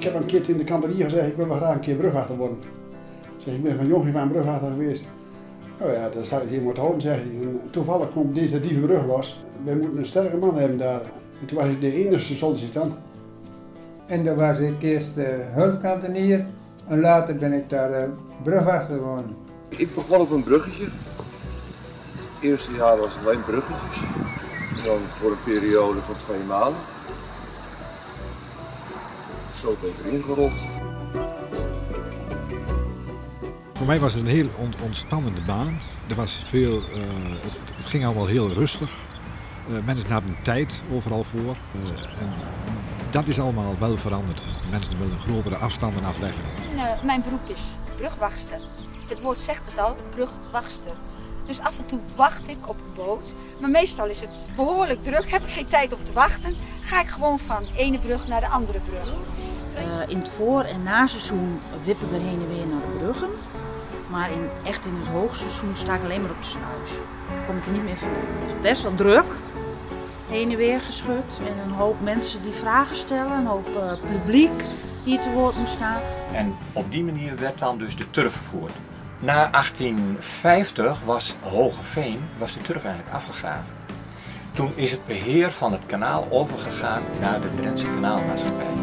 Ik heb een keer in de kanterie gezegd, ik wil wel graag een keer brugwachter worden. Zeg, ik ben van jong aan brugwachter geweest. Nou ja, dat zou ik hier moeten houden, zeg ik. En toevallig komt deze dieve brug los. We moeten een sterke man hebben daar. En toen was ik de enige sollicitant. En dan was ik eerst hulpkantenier en later ben ik daar brugwachter geworden. Ik begon op een bruggetje. Het eerste jaar was het alleen bruggetjes. Dan voor een periode van 2 maanden. Zo ben ik erin gerold. Voor mij was het een heel ontspannende baan. Er was veel, het ging allemaal heel rustig. Mensen hadden tijd overal voor. En dat is allemaal wel veranderd. Mensen willen grotere afstanden afleggen. Mijn beroep is brugwachtster. Het woord zegt het al, brugwachtster. Dus af en toe wacht ik op een boot. Maar meestal is het behoorlijk druk. Heb ik geen tijd om te wachten, ga ik gewoon van de ene brug naar de andere brug. In het voor- en naseizoen wippen we heen en weer naar de bruggen. Maar echt in het hoogseizoen sta ik alleen maar op de sluis. Dan kom ik er niet meer vandaan. Het is best wel druk. Heen en weer geschud en een hoop mensen die vragen stellen. Een hoop publiek die te woord moet staan. En op die manier werd dan dus de turf vervoerd. Na 1850 was Hogeveen de turf eigenlijk afgegraven. Toen is het beheer van het kanaal overgegaan naar de Drentse Kanaalmaatschappij.